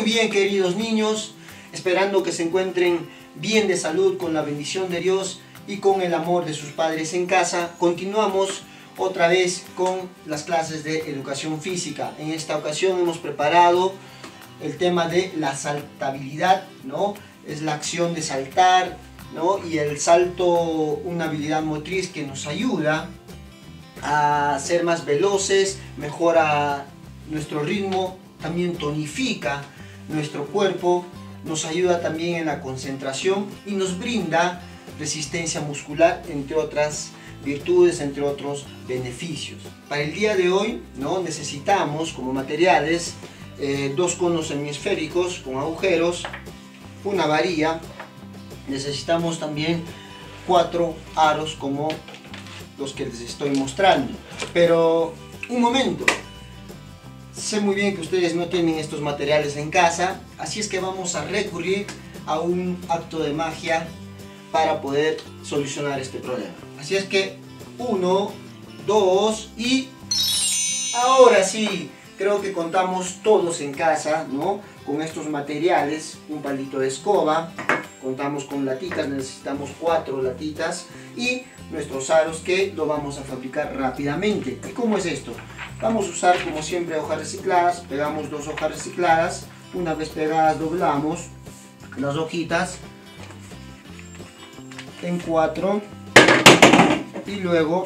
bien, queridos niños, esperando que se encuentren bien de salud con la bendición de Dios y con el amor de sus padres en casa. Continuamos otra vez con las clases de educación física. En esta ocasión hemos preparado el tema de la saltabilidad, ¿no? Es la acción de saltar, ¿no? Y el salto, una habilidad motriz que nos ayuda a ser más veloces, mejora nuestro ritmo, también tonifica nuestro cuerpo, nos ayuda también en la concentración y nos brinda resistencia muscular, entre otras virtudes, entre otros beneficios. Para el día de hoy, ¿no? Necesitamos como materiales dos conos hemisféricos con agujeros, una varilla, necesitamos también 4 aros como los que les estoy mostrando. Pero un momento, sé muy bien que ustedes no tienen estos materiales en casa, así es que vamos a recurrir a un acto de magia para poder solucionar este problema. Así es que 1, 2 y ahora sí, creo que contamos todos en casa, ¿no? Con estos materiales, un palito de escoba, contamos con latitas, necesitamos 4 latitas y nuestros aros que lo vamos a fabricar rápidamente. ¿Y cómo es esto? Vamos a usar como siempre hojas recicladas, pegamos 2 hojas recicladas, una vez pegadas doblamos las hojitas en 4 y luego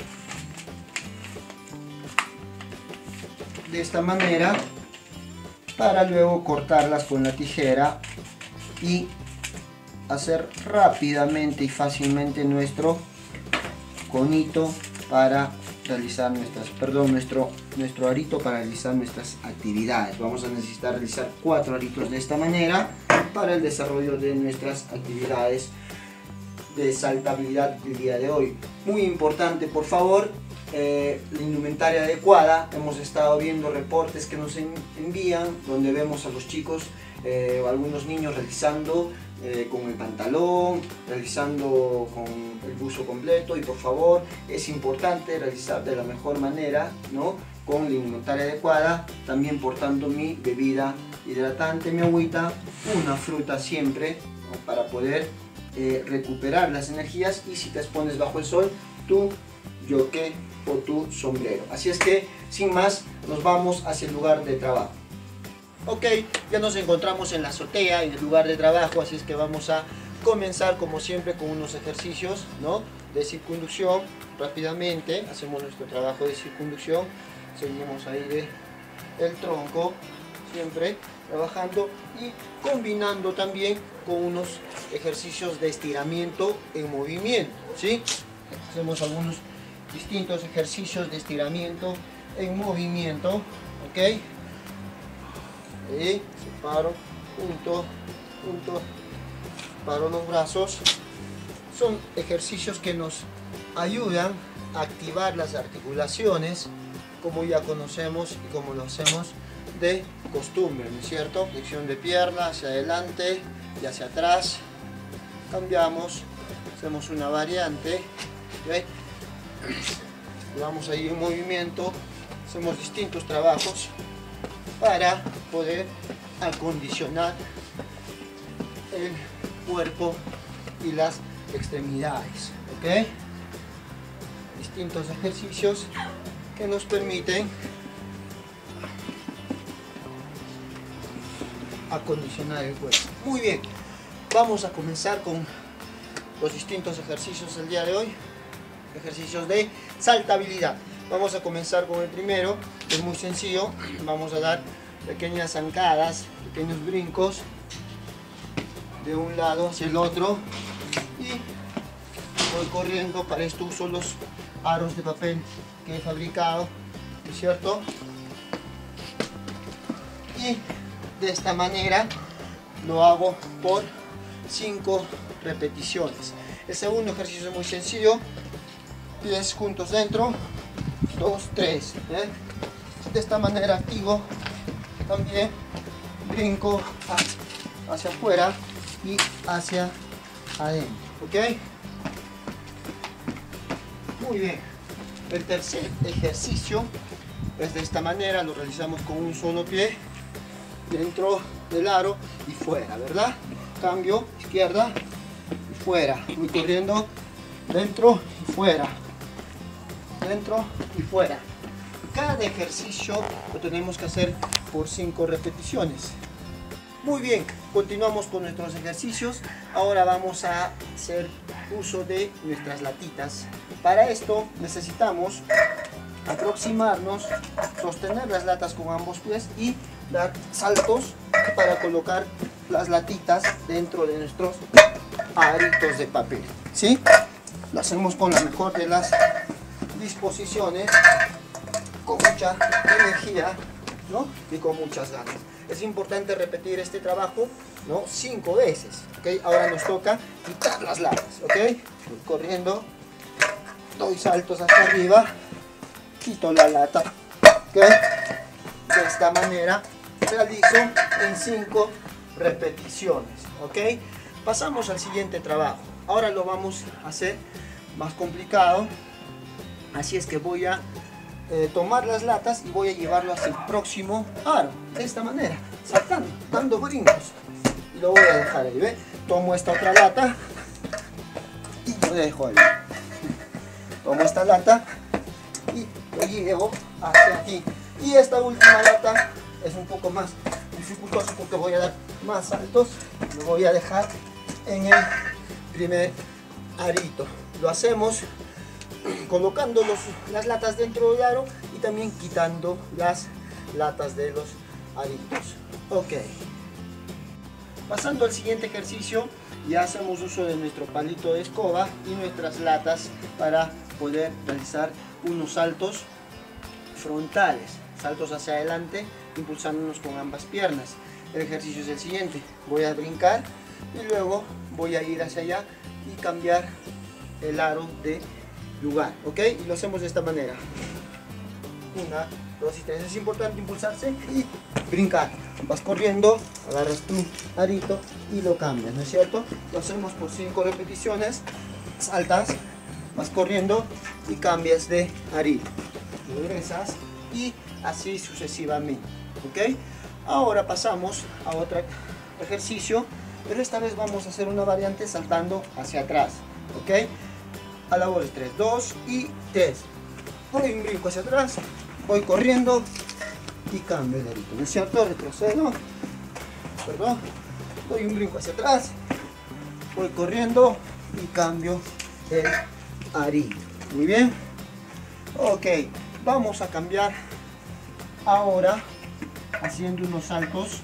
de esta manera para luego cortarlas con la tijera y hacer rápidamente y fácilmente nuestro conito para realizar nuestro arito para realizar nuestras actividades. Vamos a necesitar realizar 4 aritos de esta manera para el desarrollo de nuestras actividades de saltabilidad del día de hoy. Muy importante, por favor, la indumentaria adecuada. Hemos estado viendo reportes que nos envían donde vemos a los chicos o algunos niños realizando con el pantalón, realizando con el buzo completo, y por favor es importante realizar de la mejor manera, ¿no? Con la indumentaria adecuada, también portando mi bebida hidratante, mi agüita, una fruta siempre, ¿no? Para poder recuperar las energías, y si te expones bajo el sol, tu yoke o tu sombrero. Así es que sin más nos vamos hacia el lugar de trabajo. Ok, ya nos encontramos en la azotea, en el lugar de trabajo, así es que vamos a comenzar como siempre con unos ejercicios, ¿no? De circunducción. Rápidamente hacemos nuestro trabajo de circunducción, seguimos ahí el tronco, siempre trabajando y combinando también con unos ejercicios de estiramiento en movimiento, ¿sí? Hacemos algunos distintos ejercicios de estiramiento en movimiento, ¿ok? Y separo, punto, paro los brazos. Son ejercicios que nos ayudan a activar las articulaciones, como ya conocemos y como lo hacemos de costumbre, ¿no es cierto? Flexión de pierna hacia adelante y hacia atrás. Cambiamos, hacemos una variante, ¿okay? Vamos ahí en movimiento, hacemos distintos trabajos para poder acondicionar el cuerpo y las extremidades, ¿ok? Distintos ejercicios que nos permiten acondicionar el cuerpo. Muy bien, vamos a comenzar con los distintos ejercicios del día de hoy, ejercicios de saltabilidad. Vamos a comenzar con el primero, que es muy sencillo. Vamos a dar pequeñas zancadas, pequeños brincos de un lado hacia el otro y voy corriendo. Para esto uso los aros de papel que he fabricado, ¿no es cierto? Y de esta manera lo hago por 5 repeticiones. El segundo ejercicio es muy sencillo, pies juntos dentro, 2, 3, de esta manera activo también, brinco hacia afuera y hacia adentro, ¿ok? Muy bien. El tercer ejercicio es de esta manera, lo realizamos con un solo pie, dentro del aro y fuera, ¿verdad? Cambio, izquierda y fuera. Voy corriendo dentro y fuera. Dentro y fuera. Cada ejercicio lo tenemos que hacer por 5 repeticiones. Muy bien, continuamos con nuestros ejercicios. Ahora vamos a hacer uso de nuestras latitas. Para esto necesitamos aproximarnos, sostener las latas con ambos pies y dar saltos para colocar las latitas dentro de nuestros aritos de papel, ¿sí? Lo hacemos con la mejor de las disposiciones, con mucha energía, ¿no? Y con muchas ganas. Es importante repetir este trabajo, ¿no? 5 veces, ¿ok? Ahora nos toca quitar las latas, ¿ok? Voy corriendo, doy saltos hacia arriba, quito la lata, ¿ok? De esta manera realizo en 5 repeticiones, ¿ok? Pasamos al siguiente trabajo. Ahora lo vamos a hacer más complicado, así es que voy a tomar las latas y voy a llevarlo hacia el próximo aro, de esta manera, saltando, dando brincos, y lo voy a dejar ahí, ¿ve? Tomo esta otra lata y lo dejo ahí. Tomo esta lata y lo llevo hacia aquí, y esta última lata es un poco más dificultoso porque voy a dar más saltos. Lo voy a dejar en el primer arito. Lo hacemos colocando las latas dentro del aro y también quitando las latas de los aritos. Ok. Pasando al siguiente ejercicio, ya hacemos uso de nuestro palito de escoba y nuestras latas para poder realizar unos saltos frontales, saltos hacia adelante, impulsándonos con ambas piernas. El ejercicio es el siguiente: voy a brincar y luego voy a ir hacia allá y cambiar el aro de lugar, ¿ok? Y lo hacemos de esta manera: 1, 2 y 3. Es importante impulsarse y brincar. Vas corriendo, agarras tu arito y lo cambias, ¿no es cierto? Lo hacemos por 5 repeticiones. Saltas, vas corriendo y cambias de arito, regresas y así sucesivamente, ¿ok? Ahora pasamos a otro ejercicio, pero esta vez vamos a hacer una variante saltando hacia atrás, ¿ok? A la voz 3, 2 y 3. Doy un brinco hacia atrás, voy corriendo y cambio el arito, ¿no es cierto? Retrocedo, perdón, doy un brinco hacia atrás, voy corriendo y cambio el arito. Muy bien. Ok, vamos a cambiar ahora haciendo unos saltos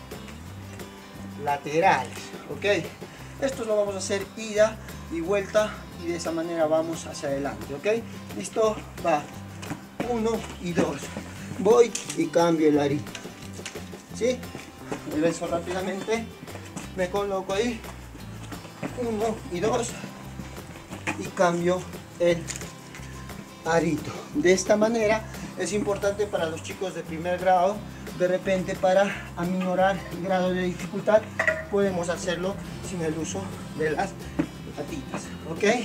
laterales, ¿ok? Estos lo vamos a hacer ida y vuelta, y de esa manera vamos hacia adelante, ¿ok? Listo, va, 1 y 2, voy y cambio el arito, ¿sí? Regreso rápidamente, me coloco ahí, 1 y 2 y cambio el arito. De esta manera es importante para los chicos de primer grado. De repente, para aminorar el grado de dificultad, podemos hacerlo sin el uso de las latitas, ¿ok?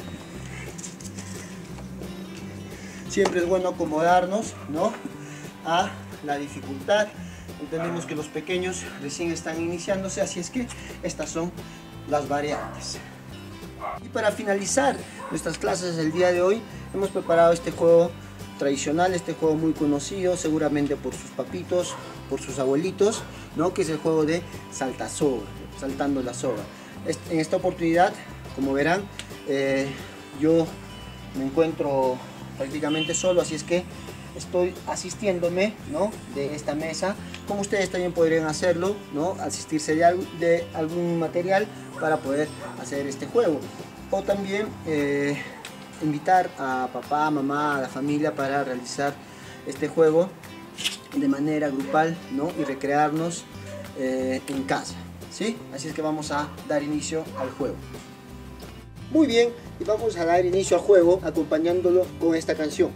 Siempre es bueno acomodarnos, ¿no?, a la dificultad. Entendemos que los pequeños recién están iniciándose, así es que estas son las variantes. Y para finalizar nuestras clases del día de hoy, hemos preparado este juego tradicional, este juego muy conocido seguramente por sus papitos, por sus abuelitos, ¿no?, que es el juego de saltasoga, saltando la soga. En esta oportunidad, como verán, yo me encuentro prácticamente solo, así es que estoy asistiéndome, ¿no?, de esta mesa. Como ustedes también podrían hacerlo, ¿no?, asistirse de algún material para poder hacer este juego, o también invitar a papá, mamá, a la familia para realizar este juego de manera grupal, ¿no?, y recrearnos en casa, ¿sí? Así es que vamos a dar inicio al juego. Muy bien, y vamos a dar inicio al juego acompañándolo con esta canción.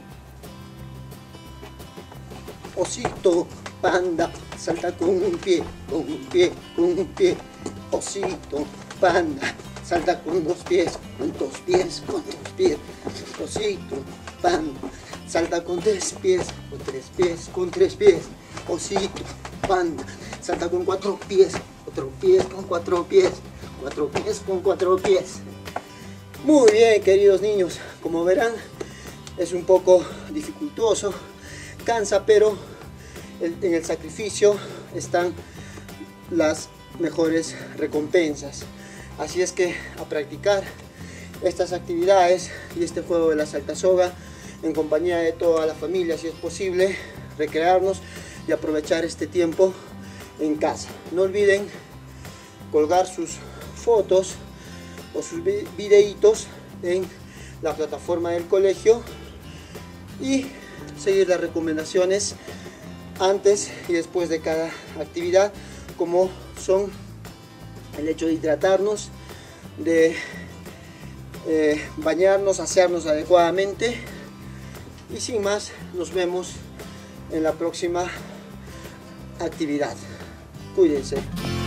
Osito, panda, salta con un pie, con un pie, con un pie. Osito, panda, salta con 2 pies, con 2 pies, con 2 pies. Osito, panda, salta con 3 pies, con 3 pies, con 3 pies. Osito, banda. Salta con 4 pies, 4 pies con 4 pies, 4 pies con 4 pies. Muy bien, queridos niños, como verán es un poco dificultoso, cansa, pero en el sacrificio están las mejores recompensas. Así es que a practicar estas actividades y este juego de la saltasoga en compañía de toda la familia, si es posible, recrearnos y aprovechar este tiempo en casa. No olviden colgar sus fotos o sus videitos en la plataforma del colegio y seguir las recomendaciones antes y después de cada actividad, como son el hecho de hidratarnos, de bañarnos, asearnos adecuadamente. Y sin más, nos vemos en la próxima actividad. Cuídense.